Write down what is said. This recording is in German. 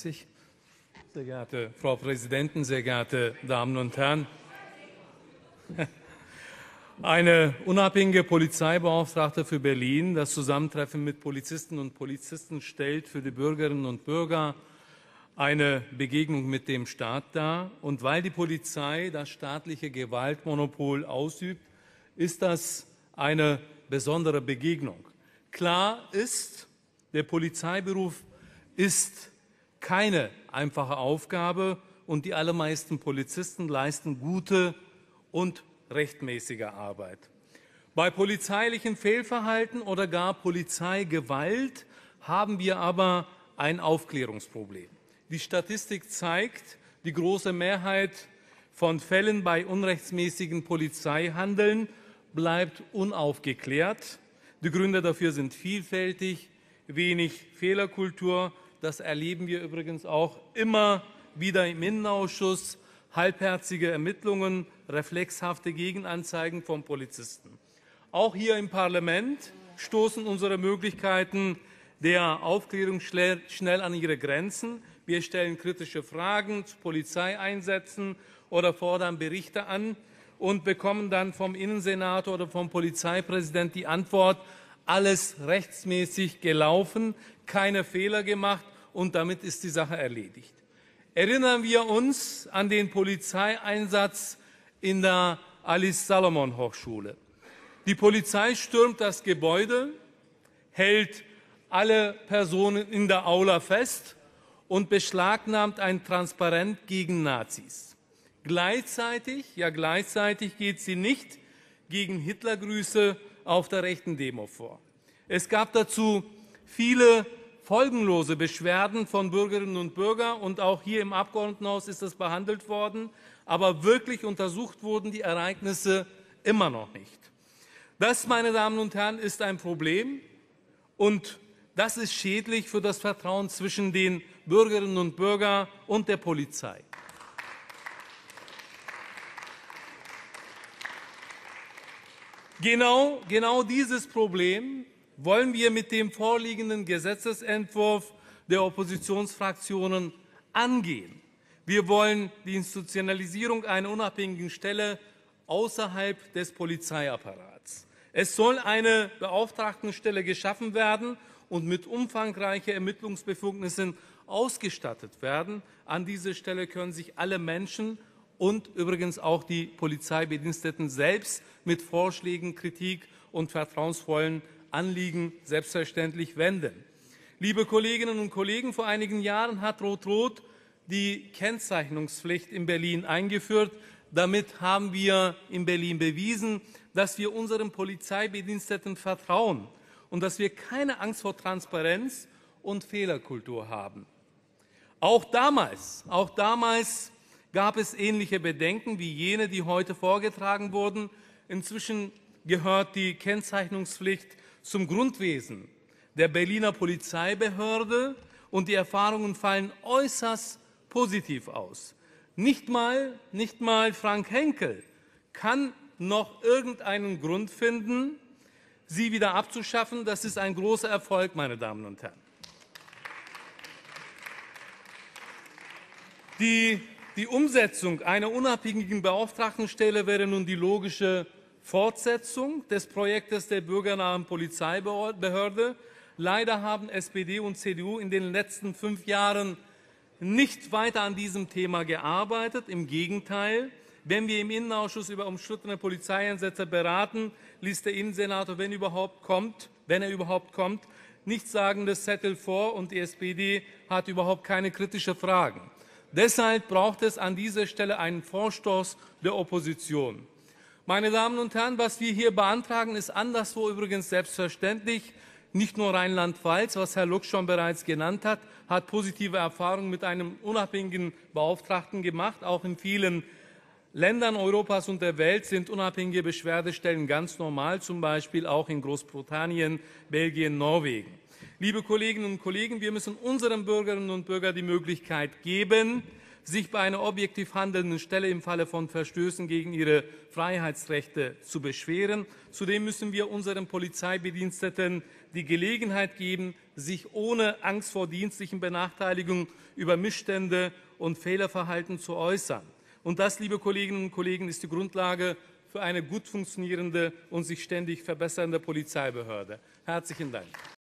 30. Sehr geehrte Frau Präsidentin, sehr geehrte Damen und Herren! Eine unabhängige Polizeibeauftragte für Berlin, das Zusammentreffen mit Polizisten und Polizisten stellt für die Bürgerinnen und Bürger eine Begegnung mit dem Staat dar. Und weil die Polizei das staatliche Gewaltmonopol ausübt, ist das eine besondere Begegnung. Klar ist, der Polizeiberuf ist keine einfache Aufgabe und die allermeisten Polizisten leisten gute und rechtmäßige Arbeit. Bei polizeilichem Fehlverhalten oder gar Polizeigewalt haben wir aber ein Aufklärungsproblem. Die Statistik zeigt, die große Mehrheit von Fällen bei unrechtsmäßigen Polizeihandeln bleibt unaufgeklärt. Die Gründe dafür sind vielfältig, wenig Fehlerkultur. Das erleben wir übrigens auch immer wieder im Innenausschuss. Halbherzige Ermittlungen, reflexhafte Gegenanzeigen von Polizisten. Auch hier im Parlament stoßen unsere Möglichkeiten der Aufklärung schnell an ihre Grenzen. Wir stellen kritische Fragen zu Polizeieinsätzen oder fordern Berichte an und bekommen dann vom Innensenator oder vom Polizeipräsident die Antwort: alles rechtsmäßig gelaufen, keine Fehler gemacht und damit ist die Sache erledigt. Erinnern wir uns an den Polizeieinsatz in der Alice-Salomon-Hochschule. Die Polizei stürmt das Gebäude, hält alle Personen in der Aula fest und beschlagnahmt ein Transparent gegen Nazis. Gleichzeitig geht sie nicht gegen Hitlergrüße auf der rechten Demo vor. Es gab dazu viele folgenlose Beschwerden von Bürgerinnen und Bürgern und auch hier im Abgeordnetenhaus ist das behandelt worden, aber wirklich untersucht wurden die Ereignisse immer noch nicht. Das, meine Damen und Herren, ist ein Problem und das ist schädlich für das Vertrauen zwischen den Bürgerinnen und Bürgern und der Polizei. Genau dieses Problem wollen wir mit dem vorliegenden Gesetzesentwurf der Oppositionsfraktionen angehen. Wir wollen die Institutionalisierung einer unabhängigen Stelle außerhalb des Polizeiapparats. Es soll eine Beauftragtenstelle geschaffen werden und mit umfangreichen Ermittlungsbefugnissen ausgestattet werden. An diese Stelle können sich alle Menschen und übrigens auch die Polizeibediensteten selbst mit Vorschlägen, Kritik und vertrauensvollen Anliegen selbstverständlich wenden. Liebe Kolleginnen und Kollegen, vor einigen Jahren hat Rot-Rot die Kennzeichnungspflicht in Berlin eingeführt. Damit haben wir in Berlin bewiesen, dass wir unseren Polizeibediensteten vertrauen und dass wir keine Angst vor Transparenz und Fehlerkultur haben. Auch damals gab es ähnliche Bedenken wie jene, die heute vorgetragen wurden. Inzwischen gehört die Kennzeichnungspflicht zum Grundwesen der Berliner Polizeibehörde und die Erfahrungen fallen äußerst positiv aus. Nicht mal Frank Henkel kann noch irgendeinen Grund finden, sie wieder abzuschaffen. Das ist ein großer Erfolg, meine Damen und Herren. Die Umsetzung einer unabhängigen Beauftragtenstelle wäre nun die logische Fortsetzung des Projektes der bürgernahen Polizeibehörde. Leider haben SPD und CDU in den letzten 5 Jahren nicht weiter an diesem Thema gearbeitet. Im Gegenteil, wenn wir im Innenausschuss über umstrittene Polizeieinsätze beraten, liest der Innensenator, wenn er überhaupt kommt, nichtssagendes Zettel vor und die SPD hat überhaupt keine kritischen Fragen. Deshalb braucht es an dieser Stelle einen Vorstoß der Opposition. Meine Damen und Herren, was wir hier beantragen, ist anderswo übrigens selbstverständlich. Nicht nur Rheinland-Pfalz, was Herr Lux schon bereits genannt hat, hat positive Erfahrungen mit einem unabhängigen Beauftragten gemacht. Auch in vielen Ländern Europas und der Welt sind unabhängige Beschwerdestellen ganz normal, zum Beispiel auch in Großbritannien, Belgien, Norwegen. Liebe Kolleginnen und Kollegen, wir müssen unseren Bürgerinnen und Bürgern die Möglichkeit geben, sich bei einer objektiv handelnden Stelle im Falle von Verstößen gegen ihre Freiheitsrechte zu beschweren. Zudem müssen wir unseren Polizeibediensteten die Gelegenheit geben, sich ohne Angst vor dienstlichen Benachteiligungen über Missstände und Fehlerverhalten zu äußern. Und das, liebe Kolleginnen und Kollegen, ist die Grundlage für eine gut funktionierende und sich ständig verbessernde Polizeibehörde. Herzlichen Dank.